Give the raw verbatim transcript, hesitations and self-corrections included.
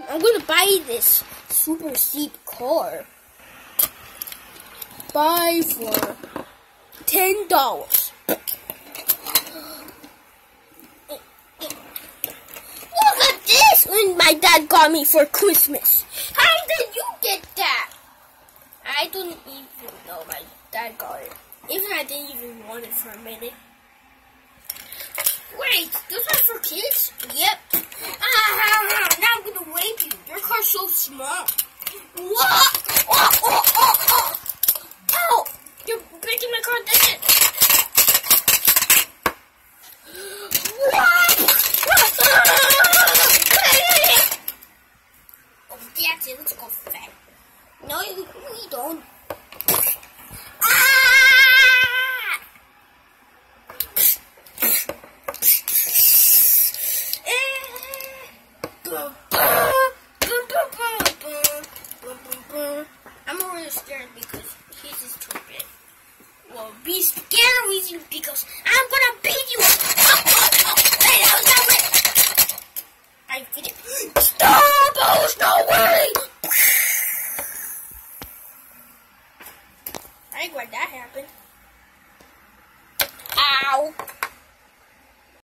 I'm gonna buy this super cheap car. Buy for ten dollars. Look at this! When my dad got me for Christmas. How did you get that? I don't even know my dad got it. Even I didn't even want it for a minute. Wait, those are for kids? Yep. Ah, now I'm gonna rape you. Your car's so small. What? Oh, oh, oh, oh. Ow! You're breaking my car. That's it. What? Oh, that's it. Let's go fat. No, we don't. I'm already scared because he's just too big. Well, be scared because I'm gonna beat you. Oh, oh, oh. Hey, how's that way? I did it. Stop! Oh, no way! I think when that happened. Ow!